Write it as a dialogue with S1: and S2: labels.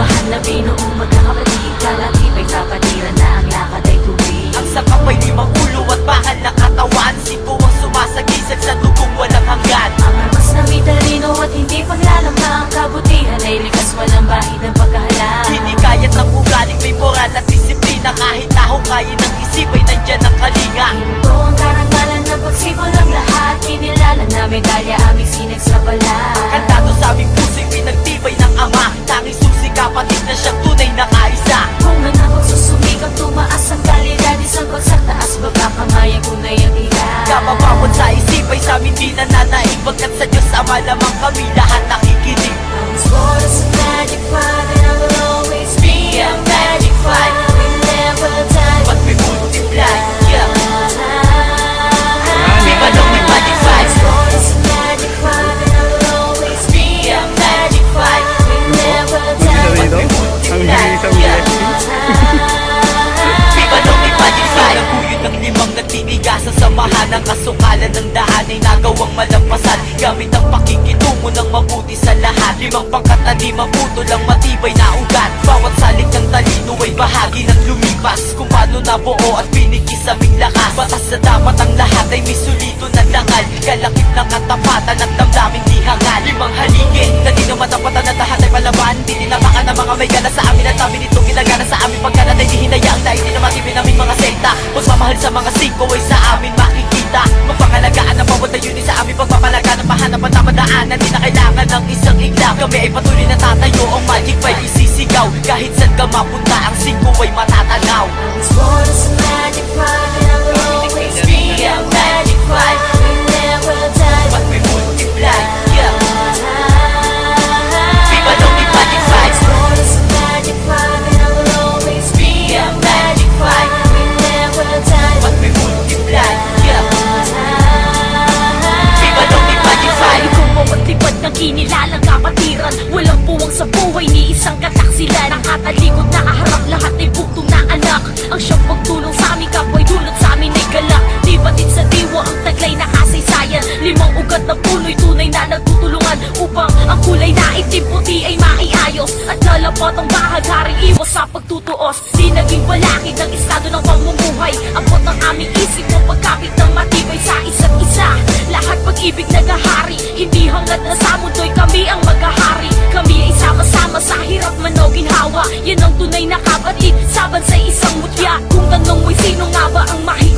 S1: mahal na binuong magkakapatid, kalatibay kapatiran na ang lakad ay tuwid.
S2: Ang sakap ay limang ulo at bakal na katawan, siko ang sumasagisag sa dugong walang hanggan.
S1: Ang armas na may talino at hindi paglalamang, kabutihan ay likas walang bahid ng pagkahalang.
S2: Hindi kaya't ng ugaling may moral at disiplina, kahit taho kaya ng isip ay nandyan ang kalinga.
S1: Ito ang karangalan ng pagsipol ng lahat, kinilala na medalya aming sinag sa balat.
S2: Kantado sa aming puso'y pinagtibay ng ama, tanging susi kapatid na siyang tunay na kaisa.
S1: Kung nanabog susumikap, tumaas ang kalidad, isang bagsak taas, baba kamay ang unay ang hirap.
S2: Kababawat sa isip ay sa amin di nananaig, pagkat sa Diyos Ama lamang kami lahat nakikinig.
S1: I was born as a magic five and I will always be a magic five. We never die,
S2: But we multiply, yeah.
S1: Di
S2: ba nung may magic five?
S1: I was born as a magic five and I will always be a magic five. We never die,
S2: But we multiply, yeah. Di ba nung may magic five? Naguyod ng limang nagtitigas, ang samahan ng kasukalan ng daan ay nagawang malampasan, gamit ang pakikitungo ng mabuti sa lahat. Limang pangkat na di maputol ang matibay na ugat, bawat salik ng talino ay bahagi ng lumipas, kung paano nabuo at pinikis aming lakas. Batas sa dapat ang lahat ay may sulito na dangal, kalakip ng katapatan at damdaming di hangal. Limang haligi na di na matapatan at lahat ay palaban, di tinapakan ng mga may gana sa amin at amin itong ginagana sa amin. Pagkalat ay di hinayaang na hindi na matibin namin mga sekta, mas mamahal sa mga siko ay sa amin makikita. Magpakalagaan ang bawat ayunin sa amin, pagpapalaga ng pahanapan na madaanan, di na kailangan ng isang igla. Kami ay patuloy na tatayo, ang magic five isisigaw, kahit saan ka mapunta ang siko ay matatanaw.
S1: I was born as a magic five and I will always be a magic five. We never die,
S2: But we multiply, yeah. Di ba nung may magic
S1: I
S2: five?
S1: was born as a magic five and I will always be a magic five. We never die,
S2: But we multiply, yeah. Di ba nung may magic five?
S1: Kung bawat lipat ng kinilalang kapatiran, walang puwang sa buhay ni isang katak sila. Nakatalikod na kaharap, lahat ay bugtong na anak. Ang siyang pagtulong sa aming kapwa'y dulot sa amin ay galak. Di batid sa diwa ang taglay na kasaysayan, limang ugat na puno'y tunay na nagtutulungan, upang ang kulay na itim puti ay maiayos, at lalapat ang bahagaring iwas sa pagtutuos. Di naging balakid ng estado ng pamumuhay, abot ng aming isip ng pagkapit ng matibay sa isa't isa. Lahat pag-ibig nagahari, hindi hangad na sa mundo'y kami ang maghahari. Kami ay sama-sama sa hirap man o ginhawa, yan ang tunay na kapatid, saban sa isang mutya. Kung tanong mo'y sino nga ba ang mahirap,